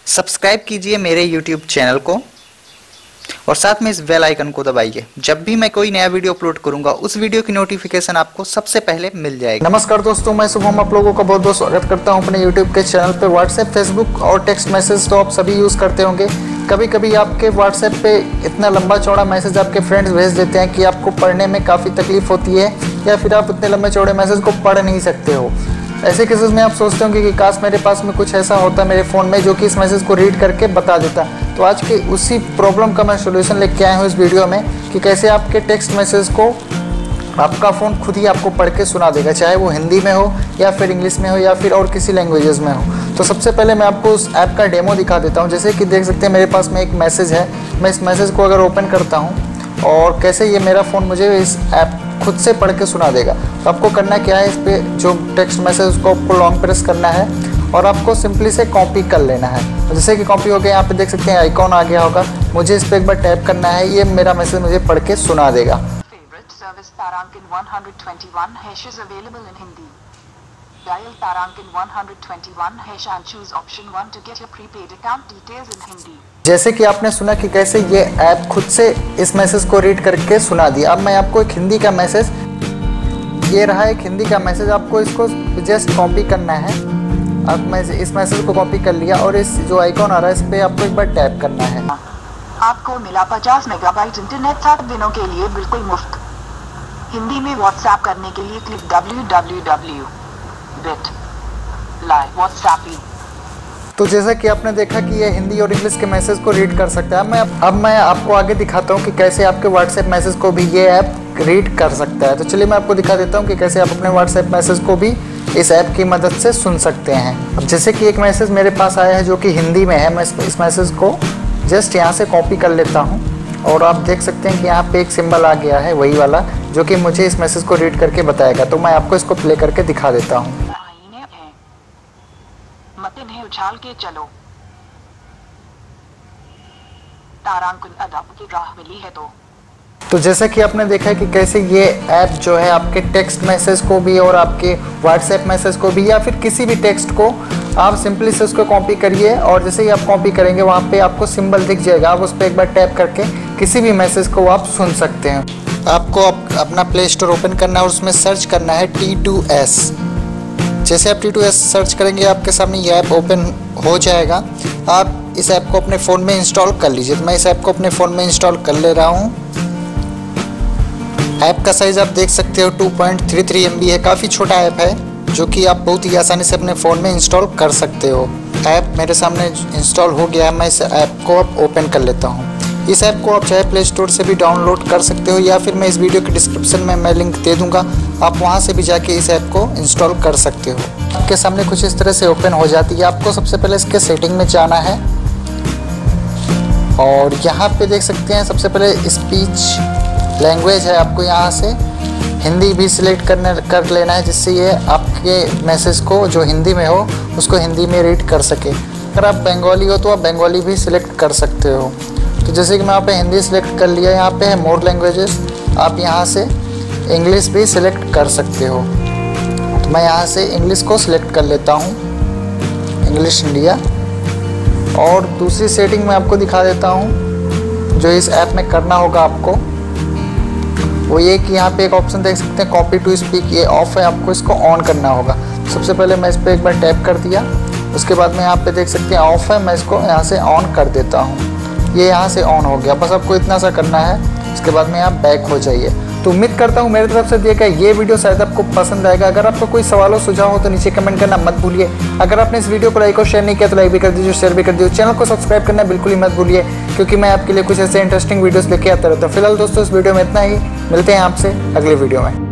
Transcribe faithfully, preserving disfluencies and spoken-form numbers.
Subscribe कीजिए मेरे YouTube channel को और साथ में इस बेल आइकन को दबाइए। जब भी मैं कोई नया वीडियो अपलोड करूंगा उस वीडियो की नोटिफिकेशन आपको सबसे पहले मिल जाएगी। नमस्कार दोस्तों, मैं शुभम आप लोगों का बहुत बहुत स्वागत करता हूं अपने यूट्यूब के चैनल पे। व्हाट्सएप, फेसबुक और टेक्स्ट मैसेज तो आप सभी यूज़ करते होंगे। कभी कभी आपके व्हाट्सएप पे इतना लंबा चौड़ा मैसेज आपके फ्रेंड्स भेज देते हैं कि आपको पढ़ने में काफ़ी तकलीफ होती है, या फिर आप इतने लंबे चौड़े मैसेज को पढ़ नहीं सकते हो। ऐसे केसेस में आप सोचते होंगे कि काश मेरे पास में कुछ ऐसा होता मेरे फ़ोन में जो कि इस मैसेज को रीड करके बता देता। तो आज के उसी प्रॉब्लम का मैं सोल्यूशन लेके आया हूँ इस वीडियो में कि कैसे आपके टेक्स्ट मैसेज को आपका फ़ोन खुद ही आपको पढ़ के सुना देगा, चाहे वो हिंदी में हो या फिर इंग्लिश में हो या फिर और किसी लैंग्वेजेस में हो। तो सबसे पहले मैं आपको उस ऐप का डेमो दिखा देता हूँ। जैसे कि देख सकते हैं मेरे पास में एक मैसेज है। मैं इस मैसेज को अगर ओपन करता हूँ और कैसे ये मेरा फ़ोन मुझे इस ऐप खुद से पढ़ के सुना देगा। तो आपको करना क्या है, इस पर जो टेक्स्ट मैसेज उसको आपको लॉन्ग प्रेस करना है और आपको सिंपली से कॉपी कर लेना है। जैसे कि कॉपी हो गया, यहाँ पे देख सकते हैं आइकॉन आ गया होगा। मुझे इस पर एक बार टैप करना है, ये मेरा मैसेज मुझे पढ़ के सुना देगा। Service Tarankin one twenty-one hash is available in Hindi. Dial Tarankin one twenty-one hash and choose option one to get your prepaid account details in Hindi. जैसे कि आपने सुना कि कैसे ये ऐप खुद से इस मैसेज को रीड करके सुना दिया। अब मैं आपको एक हिंदी का मैसेज, ये रहा एक हिंदी का मैसेज, आपको इसको जस्ट कॉपी करना है। अब मैं इस मैसेज को कॉपी कर लिया और इस जो आइकॉन आ रहा है इस पर आपको एक बार टैप करना है। आपको मिला पचास मेगाबाइट इंटरनेट सात दिनों के लिए बिल्कुल मुफ्त। हिंदी में व्हाट्सएप करने के लिए click W W W dot bit live WhatsApp. तो जैसा कि आपने देखा कि ये हिंदी और इंग्लिश के मैसेज को रीड कर सकता है। मैं अब मैं आपको आगे दिखाता हूँ कि कैसे आपके व्हाट्सएप मैसेज को भी ये ऐप रीड कर सकता है। तो चलिए मैं आपको दिखा देता हूँ कि कैसे आप अपने व्हाट्सएप मैसेज को भी इस ऐप की मदद से सुन सकते हैं। अब जैसे कि एक मैसेज मेरे पास आया है जो कि हिंदी में है, मैं इस मैसेज को जस्ट यहाँ से कॉपी कर लेता हूँ और आप देख सकते हैं कि यहाँ पे एक सिंबल आ गया है वही वाला जो कि मुझे इस मैसेज को रीड करके बताएगा। तो मैं आपको इसको प्ले करके दिखा देता हूँ। मतिन उछाल के चलो, तारांकिन अदब की राह मिली है। तो तो जैसा कि आपने देखा है कि कैसे ये ऐप जो है आपके टेक्स्ट मैसेज को भी और आपके व्हाट्सएप मैसेज को भी या फिर किसी भी टेक्स्ट को आप सिंपली से उसको कॉपी करिए और जैसे ही आप कॉपी करेंगे वहाँ पे आपको सिंबल दिख जाएगा। आप उस पर एक बार टैप करके किसी भी मैसेज को आप सुन सकते हैं। आपको आप अपना प्ले स्टोर ओपन करना है और उसमें सर्च करना है टी टू एस। जैसे आप टी टू एस सर्च करेंगे आपके सामने ये ऐप ओपन हो जाएगा। आप इस ऐप को अपने फ़ोन में इंस्टॉल कर लीजिए। तो मैं इस ऐप को अपने फ़ोन में इंस्टॉल कर ले रहा हूँ। ऐप का साइज़ आप देख सकते हो two point three three M B है। काफ़ी छोटा ऐप है जो कि आप बहुत ही आसानी से अपने फ़ोन में इंस्टॉल कर सकते हो। ऐप मेरे सामने इंस्टॉल हो गया है। मैं इस ऐप को अब ओपन कर लेता हूँ। इस ऐप को आप चाहे प्ले स्टोर से भी डाउनलोड कर सकते हो या फिर मैं इस वीडियो के डिस्क्रिप्शन में मैं लिंक दे दूँगा, आप वहाँ से भी जाके इस ऐप को इंस्टॉल कर सकते हो। आपके सामने कुछ इस तरह से ओपन हो जाती है। आपको सबसे पहले इसके सेटिंग में जाना है और यहाँ पे देख सकते हैं सबसे पहले स्पीच लैंग्वेज है, आपको यहाँ से हिंदी भी सिलेक्ट करने कर लेना है जिससे ये आपके मैसेज को जो हिंदी में हो उसको हिंदी में रीड कर सके। अगर आप बंगाली हो तो आप बंगाली भी सिलेक्ट कर सकते हो। तो जैसे कि मैं यहाँ पे हिंदी सिलेक्ट कर लिया, यहाँ पे है मोर लैंग्वेजेस, आप यहाँ से इंग्लिश भी सिलेक्ट कर सकते हो। तो मैं यहाँ से इंग्लिश को सिलेक्ट कर लेता हूँ, इंग्लिश इंडिया। और दूसरी सेटिंग मैं आपको दिखा देता हूँ जो इस ऐप में करना होगा आपको, वो ये कि यहाँ पे एक ऑप्शन देख सकते हैं कॉपी टू स्पीक, ये ऑफ है, आपको इसको ऑन करना होगा। सबसे पहले मैं इस पर एक बार टैप कर दिया, उसके बाद में यहाँ पे देख सकते हैं ऑफ है, मैं इसको यहाँ से ऑन कर देता हूँ। ये यहाँ से ऑन हो गया। बस आपको इतना सा करना है, इसके बाद में आप बैक हो जाइए। तो उम्मीद करता हूँ मेरी तरफ से दिया गया ये वीडियो शायद आपको पसंद आएगा। अगर आपको कोई सवाल हो सुझाव हो तो नीचे कमेंट करना मत भूलिए। अगर आपने इस वीडियो को लाइक और शेयर नहीं किया तो लाइक भी कर दीजिए, शेयर भी कर दीजिए। चैनल को सब्सक्राइब करना बिल्कुल ही मत भूलिए क्योंकि मैं आपके लिए कुछ ऐसे इंटरेस्टिंग वीडियोस लेके आता रहता हूँ। फिलहाल दोस्तों इस वीडियो में इतना ही, मिलते हैं आपसे अगले वीडियो में।